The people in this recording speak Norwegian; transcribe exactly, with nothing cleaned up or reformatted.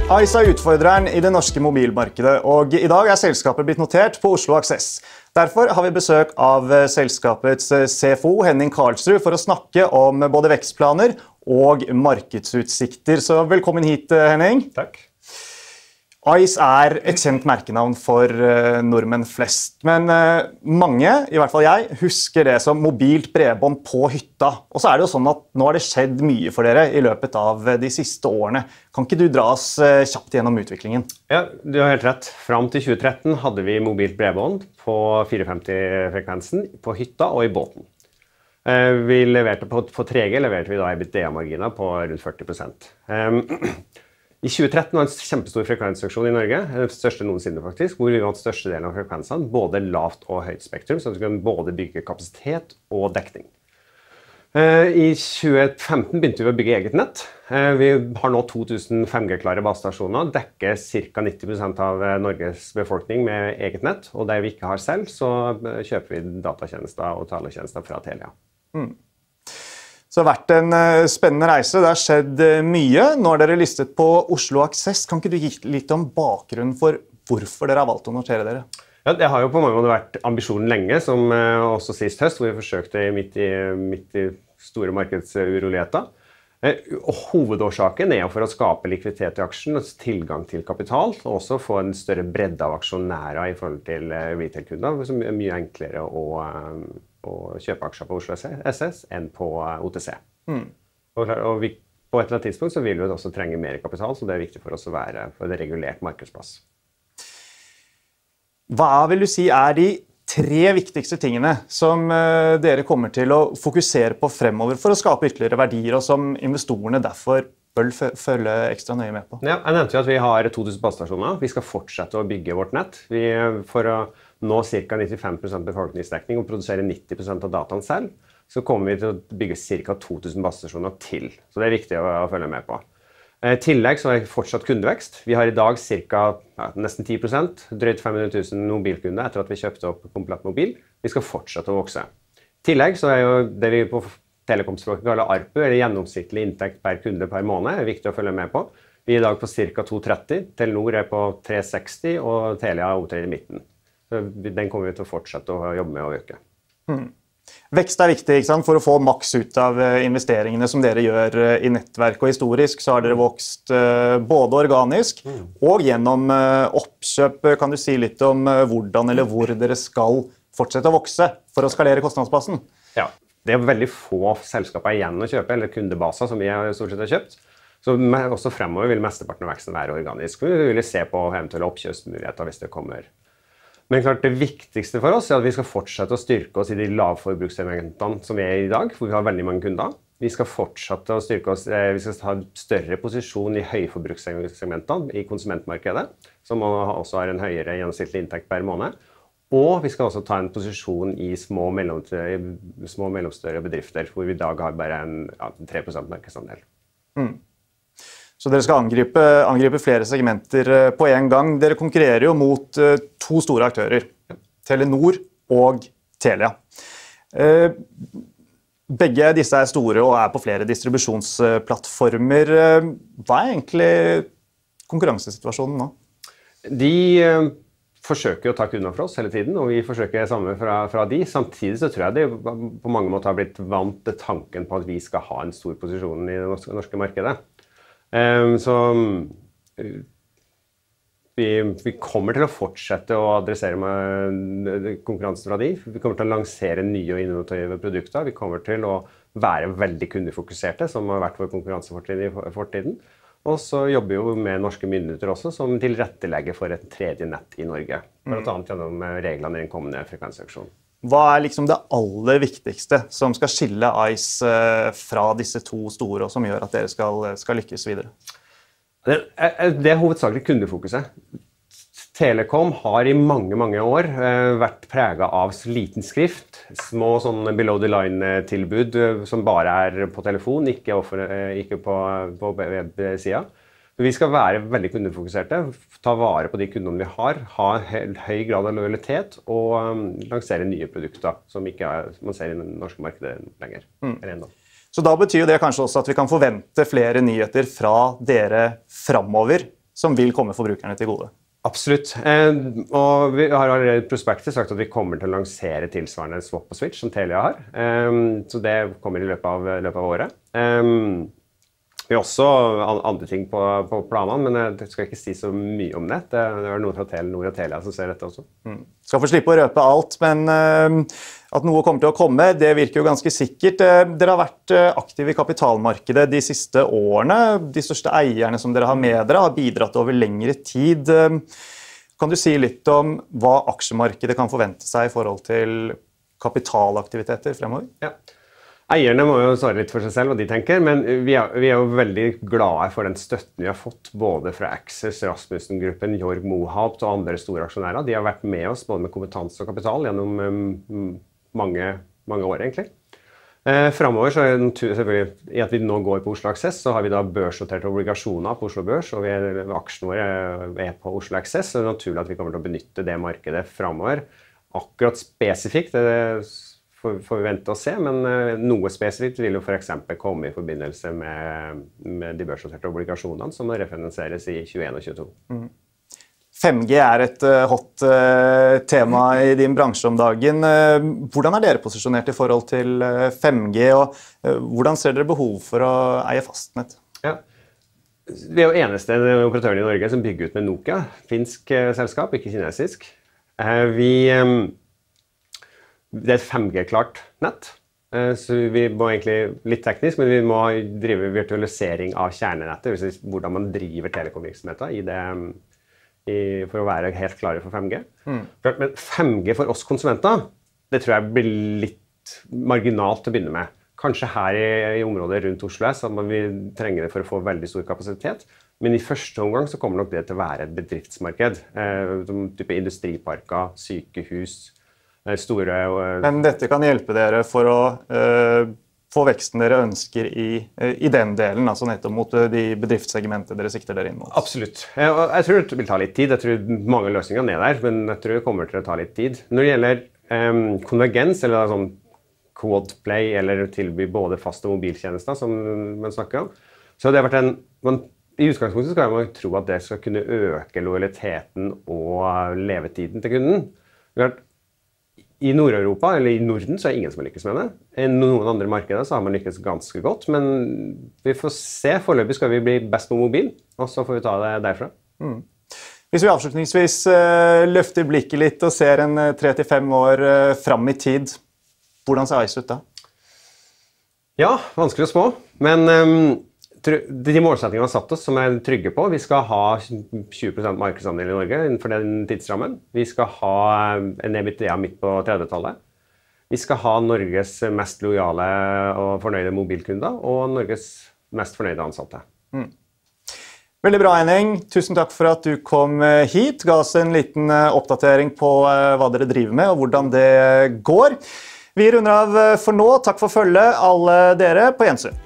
Ice er utfordreren i det norske mobilmarkedet, og i dag er selskapet blitt notert på Oslo Access. Derfor har vi besøk av selskapets C F O Henning Karlsrud for å snakke om både vekstplaner og markedsutsikter. Så velkommen hit, Henning. Takk. Ice er et kjent merkenavn for uh, nordmenn flest, men uh, mange, i hvert fall jeg, husker det som mobilt bredbånd på hytta. Og så er det jo sånn at nå har det skjedd mye for dere i løpet av de siste årene. Kan ikke du dra oss uh, kjapt gjennom utviklingen? Ja, du har helt rett. Fram til tjue tretten hadde vi mobilt bredbånd på fire femti-frekvensen på hytta og i båten. Uh, vi leverte på, på tre G leverte vi da EBITDA-marginer på rundt førti prosent. Um, I tjue tretten var en kjempestor frekvensauksjon i Norge, den største noensinne faktisk, hvor vi vant største delen av frekvensene, både lavt og høyt spektrum, så vi kan både bygge kapasitet og dekning. I tjue femten begynte vi å bygge eget nett. Vi har nå to tusen fem G-klare basestasjoner, dekker ca. nitti prosent av Norges befolkning med eget nett, og det vi ikke har selv, så kjøper vi datatjenester og taletjenester fra Telia. Mm. Så det har vært en uh, spennende reise. Det har skjedd uh, mye. Nå er dere listet på Oslo Access. Kan ikke du gi litt om bakgrunnen for hvorfor dere har valgt å notere dere? Ja, det har jo på mange måter vært ambisjonen lenge, som uh, også sist høst, hvor vi forsøkte midt i, midt i store markedsuroligheter. Uh, og hovedårsaken er for å skape likviditet i aksjen, og tilgang til kapital, og også få en større bredde av aksjonærer i forhold til uh, retail-kunder, som er mye enklere å... Uh, å kjøpe aksjer på Oslo S S enn på O T C. Mm. Og, og vi, på et eller annet tidspunkt så vil vi også trenge mer kapital, så det er viktig for oss å være for et regulert markedsplass. Hva vil du si er de tre viktigste tingene som uh, dere kommer til å fokusere på fremover for å skape ytterligere verdier, og som investorene derfor bør følge ekstra nøye med på? Ja, jeg nevnte jo at vi har to tusen basestasjoner. Vi skal fortsette å bygge vårt nett. Vi, for å nå ca. nittifem prosent befolkningsdekning og produsere nitti prosent av dataen selv, så kommer vi til å bygge ca. to tusen basestasjoner til. Så det er viktig å, å følge med på. I tillegg så er det fortsatt kundevekst. Vi har i dag ca. Ja, nesten ti prosent, drøyt fem hundre tusen mobilkunder etter at vi kjøpte opp Komplett Mobil. Vi skal fortsette å vokse. I tillegg så er jo det vi på telekomspråket kaller A R P U, eller gjennomsnittlig inntekt per kunde per måned, er viktig å følge med på. Vi er i dag på ca. to tretti, Telenor er på tre seksti, og Telia opptrer i midten. Så den kommer vi til å fortsette å jobbe med å øke. Hmm. Vekst er viktig, ikke sant? For å få maks ut av investeringene som dere gjør i nettverk. Og historisk så har dere vokst både organisk mm. og gjennom oppkjøp. Kan du si litt om hvordan eller hvor dere skal fortsette å vokse for å skalere kostnadsbasen? Ja, det er veldig få selskaper igjen å kjøpe, eller kundebaser som vi stort sett har kjøpt. Så også fremover vil mesteparten av veksten være organisk. Vi vil se på eventuelle oppkjøpsmuligheter hvis det kommer. Men klart det viktigste for oss er at vi skal fortsette å styrke oss i de lavforbrukssegmentene som vi er i dag, hvor vi har veldig mange kunder. Vi skal fortsette å styrke oss, vi skal ta større posisjon i høyforbrukssegmentene i konsumentmarkedet, som også har en høyere gjennomsnittlig inntekt per måned. Og vi skal også ta en posisjon i små og mellomstørre bedrifter, hvor vi i dag har bare en ja, tre prosent markedsandel. Mm. Så dere skal angripe, angripe flere segmenter på en gang. Dere konkurrerer jo mot uh, to store aktører, Telenor og Telia. Uh, begge disse er store og er på flere distribusjonsplattformer. Uh, hva er egentlig konkurransesituasjonen nå? De uh, forsøker å ta kunder fra oss hele tiden, og vi forsøker samme fra, fra de. Samtidig så tror jeg de på mange måter har blitt vant til tanken på at vi skal ha en stor posisjon i det norske, norske markedet. Um, så vi, vi kommer til å fortsette å adressere med konkurransen fra de. Vi kommer til å lansere nye og innovative produkter. Vi kommer til å være veldig kundefokuserte, som har vært vår konkurransefortrinn i fortiden. Og så jobber vi jo med norske myndigheter også, som tilrettelegger for et tredje nett i Norge. Blant annet gjennom reglene i den kommende frekvensauksjonen. Hva er liksom det aller viktigste som skal skille Ice fra disse to store, og som gjør at dere skal, skal lykkes videre? Det er, det er hovedsakelig kundefokuset. Telekom har i mange, mange år vært preget av liten skrift, små sånne below the line-tilbud som bare er på telefon, ikke, offer, ikke på, på web-siden. Vi skal være veldig kundefokuserte, ta vare på de kundene vi har, ha høy grad av lojalitet og um, lansere nye produkter som ikke er, man ser i det norske markedet lenger. Mm. Så da betyr det kanskje også at vi kan forvente flere nyheter fra dere fremover. som vil komme forbrukerne til gode. Absolutt. Eh, og vi har allerede i prospektet sagt at vi kommer til å lansere tilsvarende swap og switch som Telia har. Eh, så det kommer i løpet av, løpet av året. Eh, vi har også andre ting på, på planene, men jeg skal ikke si så mye om det. Det er noen fra Telenor og Telia som ser dette også. Mm. Skal få slippe å røpe alt, men eh, at noe kommer til å komme, det virker jo ganske sikkert. Eh, dere har vært aktive i kapitalmarkedet de siste årene. De største eierne som dere har med dere har bidratt over lengre tid. Eh, kan du si litt om hva aksjemarkedet kan forvente seg i forhold til kapitalaktiviteter fremover? Ja. Eierne må jo svare litt for seg selv hva de tenker, men vi er, vi er jo veldig glade for den støtten vi har fått både fra Access, Rasmussen-gruppen, Jorg Mohaupt og andre store aksjonærer. De har vært med oss både med kompetanse og kapital gjennom um, mange, mange år egentlig. Eh, fremover så er det selvfølgelig, i at vi nå går på Oslo Access, så har vi da børsnoterte obligasjoner på Oslo Børs, og vi er, aksjene våre er på Oslo Access, så det er naturlig at vi kommer til å benytte det markedet fremover. Akkurat spesifikt, det er får vi vente og se, men noe spesifikt vil jo for eksempel komme i forbindelse med, med de børsnoterte obligasjonene som referenseres i tjueen og tjueto. Mm. fem G er et uh, hot uh, tema i din bransje om dagen. Uh, hvordan er dere posisjonert i forhold til uh, fem G, og uh, hvordan ser dere behov for å eie fastnett? Ja. Vi er jo eneste operatøren i Norge som bygger ut med Nokia, finsk uh, selskap, ikke kinesisk. Uh, vi... Um, Det er et fem G-klart nett, så vi må egentlig, litt teknisk, men vi må drive virtualisering av kjernenettet, det vil si hvordan man driver telekomvirksomheter i det, i, for å være helt klare for fem G. Mm. Men fem G for oss konsumenter, det tror jeg blir litt marginalt til å begynne med. Kanskje her i, i området rundt Oslo S, at vi trenger det for å få veldig stor kapasitet, men i første omgang så kommer nok det til å være et bedriftsmarked, eh, som type industriparker, sykehus, store... Uh, Men dette kan hjelpe dere for å uh, få veksten dere ønsker i, uh, i den delen, altså nettopp mot uh, de bedriftssegmentene dere sikter dere inn mot. Absolutt. Jeg, jeg tror det vil ta litt tid. Jeg tror mange løsninger er der, men jeg tror det kommer til å ta litt tid. Når det gjelder um, konvergens, eller sånn quad-play, eller tilby både fast- og mobiltjenester, som man snakker om, så det har vært en... Man, i utgangspunktet skal man tro at det skal kunne øke lojaliteten og levetiden til kunden. I Nord-Europa, eller i Norden, så er det ingen som har lykkes med det. I noen andre markeder så har man lykkes ganske godt, men vi får se. Foreløpig skal vi bli best på mobil, og så får vi ta det derfra. Mm. Hvis vi avslutningsvis uh, løfter blikket litt og ser en uh, tre til fem år uh, fram i tid, hvordan ser Ice ut da? Ja, vanskelig å spå, men um, de målsettingene vi har satt oss som er trygge på, vi skal ha tjue prosent markedsandel i Norge innenfor den tidsrammen. Vi skal ha en EBITDA midt på tredvetallet. Vi skal ha Norges mest lojale og fornøyde mobilkunder, og Norges mest fornøyde ansatte. Mm. Veldig bra, Henning. Tusen takk for at du kom hit. Ga oss en liten oppdatering på hva dere driver med, og hvordan det går. Vi runder av for nå. Takk for følget, alle dere på gjensyn.